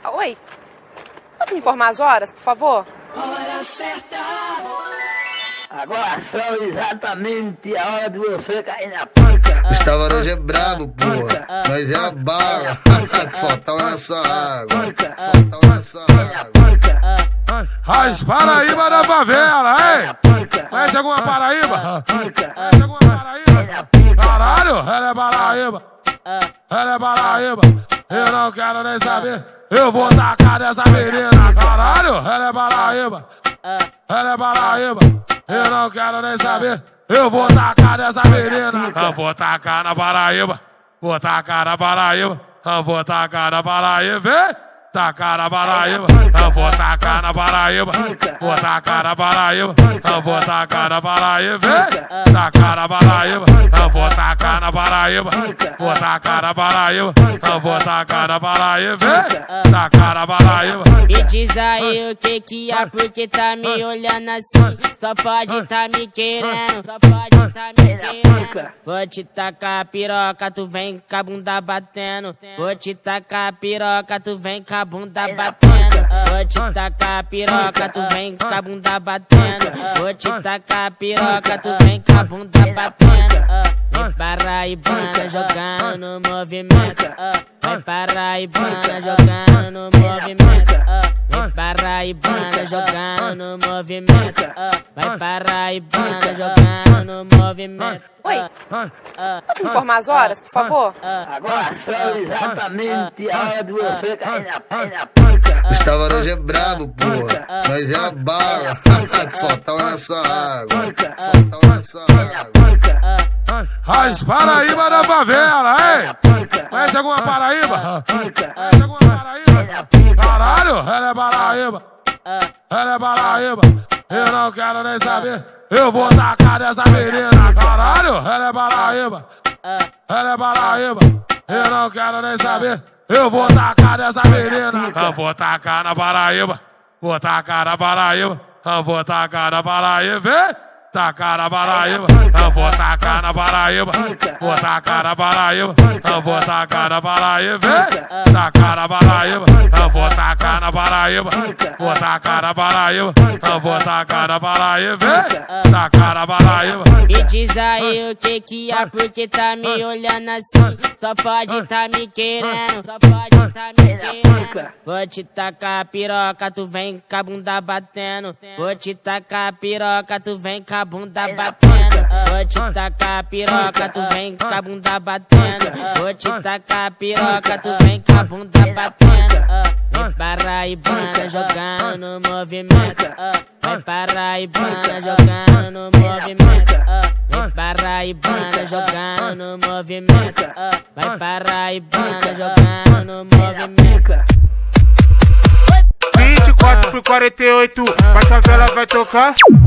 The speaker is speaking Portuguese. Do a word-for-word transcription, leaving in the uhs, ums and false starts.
Oi, pode me informar as horas, por favor? Hora certa. Agora são exatamente a hora de você cair na panca. Gustavo hoje é brabo, porra. Nós é a bala. Faltava nessa água. Faltava nessa água. As Paraíba da favela, hein? Conhece alguma Paraíba? Conhece alguma Paraíba? Caralho, ela é Paraíba. Ela é Paraíba. Eu não quero nem saber. Eu vou tacar dessa menina. Caralho, ela é Paraíba. Ela é Paraíba. Eu não quero nem saber. Eu vou tacar dessa menina. Eu vou tacar na Paraíba. Vou tacar na Paraíba. Eu vou tacar na Paraíba. Vem! Tacar na Paraíba. Eu vou tacar na Paraíba. Vou tacar na Paraíba. Eu vou tacar na Paraíba. Vem! Tacar na Paraíba. Eu vou tacar na Paraíba. Vou tacar na Paraíba. Eu vou tacar na Paraíba. Vem! Tacar na Paraíba. Me diz aí o que que é, porque tá me olhando assim. Só pode tá me querendo, só pode tá me querendo. Vou te tacar a piroca, tu vem com a bunda batendo. Vou te tacar a piroca, tu vem com a bunda batendo. Vou te tacar a piroca, tu vem com a bunda batendo. Vou te tacar a piroca, tu vem com a bunda batendo. Vem paraibana jogando no movimento. Vem paraibana jogando no movimento. Vem paraibana jogando no movimento. Vai paraibana jogando no movimento. Oi, pode me informar as horas, por favor? Agora são exatamente a hora de você cair na panca. Gustavo hoje é brabo, porra. Nós é a bala. Faltava nessa água. Faltava nessa água. As Paraíba da favela, hein? Conhece alguma Paraíba? Conhece alguma Paraíba? Caralho, ela é Paraíba. Ela é Paraíba. Eu não quero nem saber. Eu vou tacar dessa menina. Caralho, ela é Paraíba. Ela é Paraíba. Eu não quero nem saber. Eu vou tacar dessa menina. Eu vou tacar na Paraíba. Vou tacar na Paraíba. Eu vou tacar na Paraíba. Vem! Tacar na Paraíba, eu vou tacar na Paraíba, vou tacar na Paraíba, eu vou tacar na Paraíba, vem! Tacar na Paraíba, eu vou tacar na Paraíba, vou tacar na Paraíba, eu vou tacar na Paraíba, vem! Tacar na Paraíba. Me diz aí o que que é, porque tá me olhando assim. Só pode tá me querendo, só pode tá me querendo. Vou te tacar a piroca, tu vem com a bunda batendo. Vou te tacar a piroca, tu vem com a bunda batendo. Vou te tacar a piroca, tu vem com a bunda batendo. Vou te tacar a piroca, tu vem com a bunda batendo. Vem paraibana jogando no movimento. Vem paraibana jogando no movimento. Vem paraibana jogando no movimento. Vai paraibana jogando no movimento. vinte e quatro por quarenta e oito, a favela vai tocar.